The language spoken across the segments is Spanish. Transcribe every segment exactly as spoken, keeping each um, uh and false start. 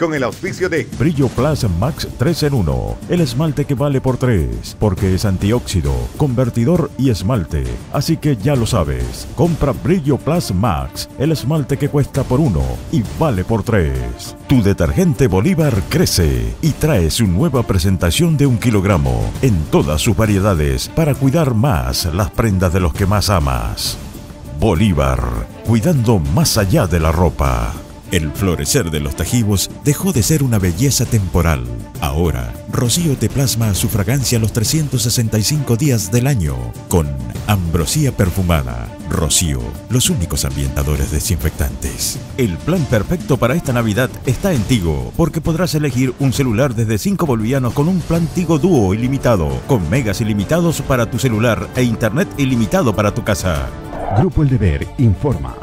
Con el auspicio de Brillo Plus Max tres en uno, el esmalte que vale por tres, porque es antióxido, convertidor y esmalte. Así que ya lo sabes, compra Brillo Plus Max, el esmalte que cuesta por uno y vale por tres. Tu detergente Bolívar crece y trae su nueva presentación de un kilogramo en todas sus variedades para cuidar más las prendas de los que más amas. Bolívar, cuidando más allá de la ropa. El florecer de los Tajivos dejó de ser una belleza temporal. Ahora, Rocío te plasma su fragancia los trescientos sesenta y cinco días del año con ambrosía perfumada. Rocío, los únicos ambientadores desinfectantes. El plan perfecto para esta Navidad está en Tigo, porque podrás elegir un celular desde cinco bolivianos con un plan Tigo Dúo ilimitado, con megas ilimitados para tu celular e internet ilimitado para tu casa. Grupo El Deber informa.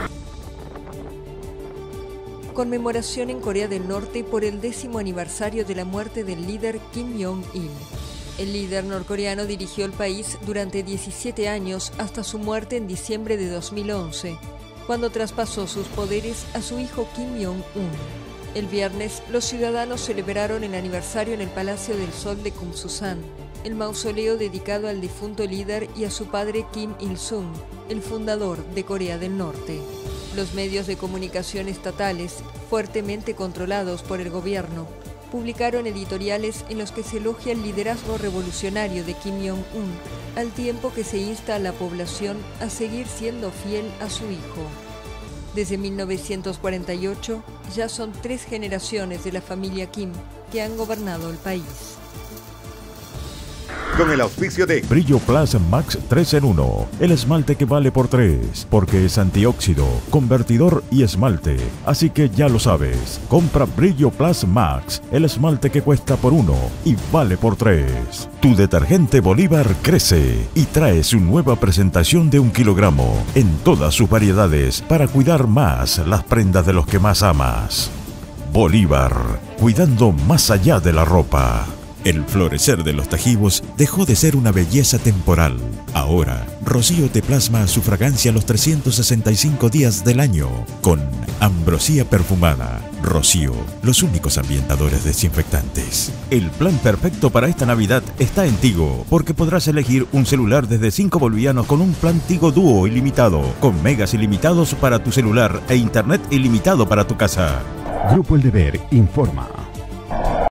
Conmemoración en Corea del Norte por el décimo aniversario de la muerte del líder Kim Jong-il. El líder norcoreano dirigió el país durante diecisiete años hasta su muerte en diciembre de dos mil once, cuando traspasó sus poderes a su hijo Kim Jong-un. El viernes, los ciudadanos celebraron el aniversario en el Palacio del Sol de Kumsusan, el mausoleo dedicado al difunto líder y a su padre Kim Il-sung, el fundador de Corea del Norte. Los medios de comunicación estatales, fuertemente controlados por el gobierno, publicaron editoriales en los que se elogia el liderazgo revolucionario de Kim Jong-un, al tiempo que se insta a la población a seguir siendo fiel a su hijo. Desde mil novecientos cuarenta y ocho, ya son tres generaciones de la familia Kim que han gobernado el país. Con el auspicio de Brillo Plus Max tres en uno, el esmalte que vale por tres, porque es antióxido, convertidor y esmalte. Así que ya lo sabes, compra Brillo Plus Max, el esmalte que cuesta por uno y vale por tres. Tu detergente Bolívar crece y trae su nueva presentación de un kilogramo en todas sus variedades para cuidar más las prendas de los que más amas. Bolívar, cuidando más allá de la ropa. El florecer de los Tajivos dejó de ser una belleza temporal. Ahora, Rocío te plasma su fragancia los trescientos sesenta y cinco días del año con ambrosía perfumada. Rocío, los únicos ambientadores desinfectantes. El plan perfecto para esta Navidad está en Tigo, porque podrás elegir un celular desde cinco bolivianos con un plan Tigo Dúo ilimitado, con megas ilimitados para tu celular e internet ilimitado para tu casa. Grupo El Deber informa.